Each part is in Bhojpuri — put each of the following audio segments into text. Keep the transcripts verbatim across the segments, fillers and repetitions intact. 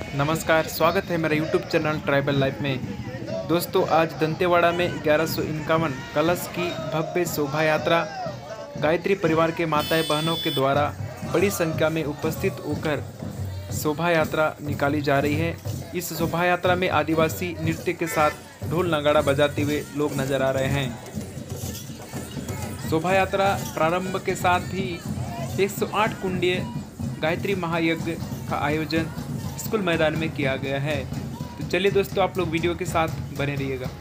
नमस्कार, स्वागत है मेरे यूट्यूब चैनल ट्राइबल लाइफ में। दोस्तों, आज दंतेवाड़ा में ग्यारह सौ इक्यावन कलश की भव्य शोभा यात्रा गायत्री परिवार के माताएं बहनों के द्वारा बड़ी संख्या में उपस्थित होकर शोभा यात्रा निकाली जा रही है। इस शोभा यात्रा में आदिवासी नृत्य के साथ ढोल नगाड़ा बजाते हुए लोग नजर आ रहे हैं। शोभा यात्रा प्रारंभ के साथ ही एक सौ आठ कुंडीय गायत्री महायज्ञ का आयोजन स्कूल मैदान में किया गया है। तो चलिए दोस्तों, आप लोग वीडियो के साथ बने रहिएगा।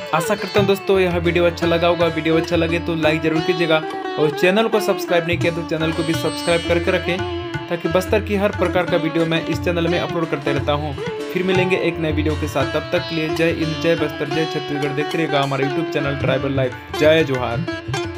आशा करता हूँ दोस्तों यह वीडियो अच्छा लगा होगा। वीडियो अच्छा लगे तो लाइक जरूर कीजिएगा और चैनल को सब्सक्राइब नहीं किया तो चैनल को भी सब्सक्राइब करके रखें, ताकि बस्तर की हर प्रकार का वीडियो मैं इस चैनल में अपलोड करते रहता हूँ। फिर मिलेंगे एक नए वीडियो के साथ, तब तक के लिए जय हिंद, जय बस्तर, जय छत्तीसगढ़। देखते रहिएगा हमारा यूट्यूब चैनल ट्राइबल लाइफ। जय जोहार।